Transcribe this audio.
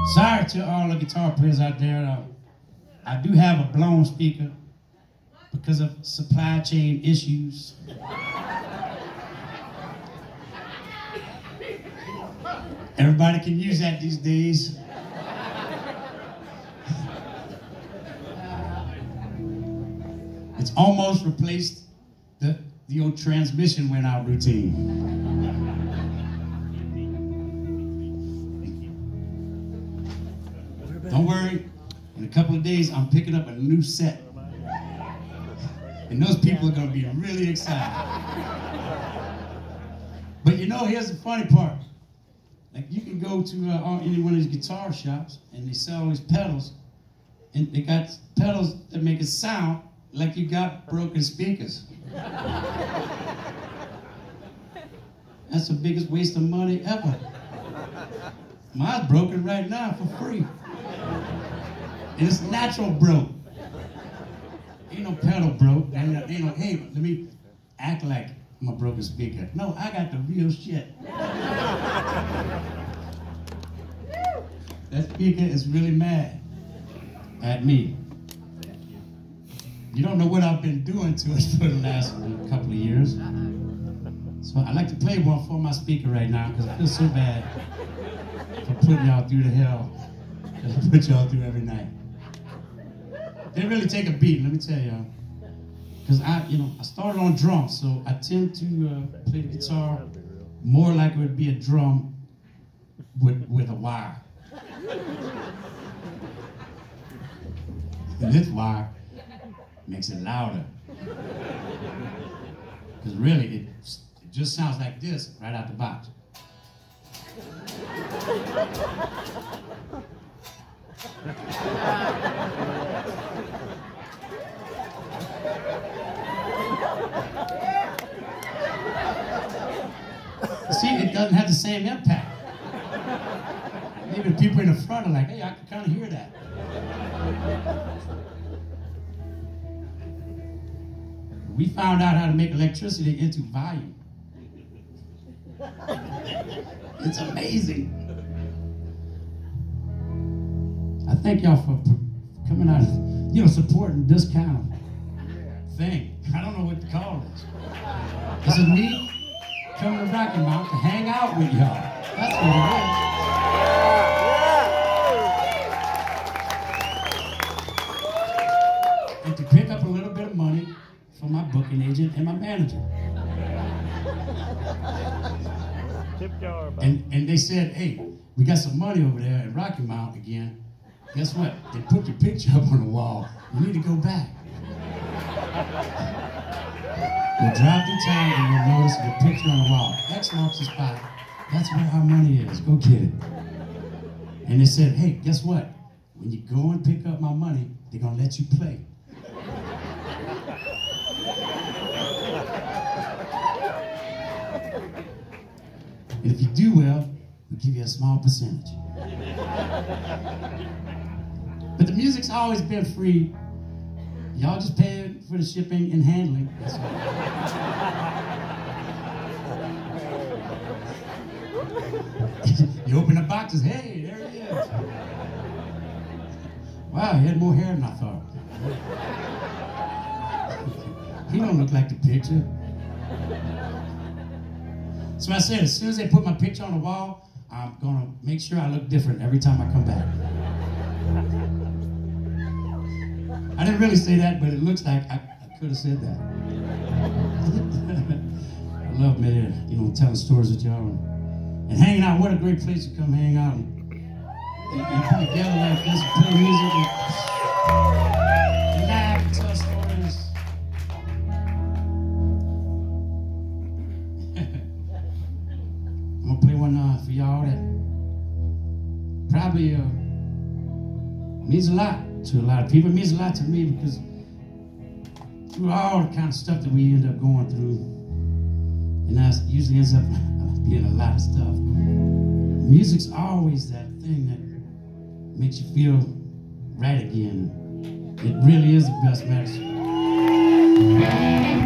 Sorry to all the guitar players out there. I do have a blown speaker because of supply chain issues. Everybody can use that these days. It's almost replaced the old transmission went out routine. Don't worry, in a couple of days I'm picking up a new set. And those people are gonna be really excited. But you know, here's the funny part. Like you can go to any one of these guitar shops and they sell all these pedals, and they got pedals that make it sound like you got broken speakers. That's the biggest waste of money ever. Mine's broken right now for free. And it's natural broke. Ain't no pedal broke. Ain't no, hey, let me act like I'm a broken speaker. No, I got the real shit. That speaker is really mad at me. You don't know what I've been doing to it for the last couple of years. So I like to play one for my speaker right now because I feel so bad for putting y'all through the hell that I put y'all through every night. They really take a beat, let me tell y'all. Because I started on drums, so I tend to play the guitar more like it would be a drum with a wire. And this wire makes it louder. Because really, it just sounds like this right out the box. See, it doesn't have the same impact. Even people in the front are like, hey, I can kind of hear that. We found out how to make electricity into volume. It's amazing. I thank y'all for coming out, supporting this kind of thing. I don't know what to call this. This is me coming to Rocky Mount to hang out with y'all. That's what it is. And to pick up a little bit of money from my booking agent and my manager. And they said, hey, we got some money over there at Rocky Mount again. Guess what? They put your picture up on the wall. You need to go back. You'll drive through town and you'll notice your picture on the wall. X marks the spot. That's where our money is. Go get it. And they said, hey, guess what? When you go and pick up my money, they're going to let you play. And if you do well, we'll give you a small percentage. But the music's always been free. Y'all just pay for the shipping and handling. That's all. You open the boxes, hey, there he is. Wow, he had more hair than I thought. He don't look like the picture. So I said, as soon as they put my picture on the wall, I'm gonna make sure I look different every time I come back. I didn't really say that, but it looks like I could have said that. I love, man, telling stories with y'all and hanging out. What a great place to come hang out and come together like this, and play music and laugh and tell stories. I'm gonna play one for y'all that probably means a lot to a lot of people. It means a lot to me because through all the kind of stuff that we end up going through, and that usually ends up being a lot of stuff, music's always that thing that makes you feel right again. It really is the best medicine.